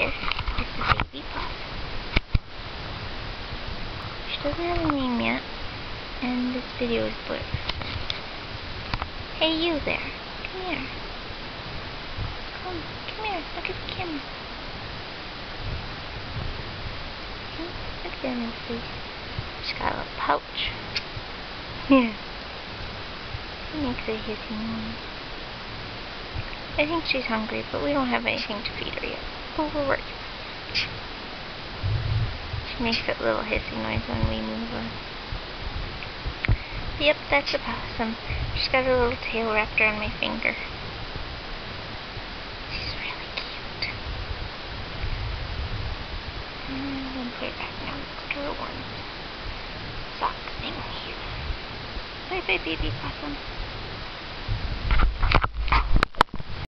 This is the baby possum. She doesn't have a name yet, and this video is blurred. Hey, you there. Come here. Come here. Look at the camera. Look at her face. She's got a little pouch. Yeah. It makes a hissing noise. I think she's hungry, but we don't have anything to feed her yet. But we're working. She makes that little hissing noise when we move her. Yep, that's a possum. She's got her little tail wrapped around my finger. She's really cute. I'm going to put her back now. Put her warm sock thing here. Bye bye, baby possum.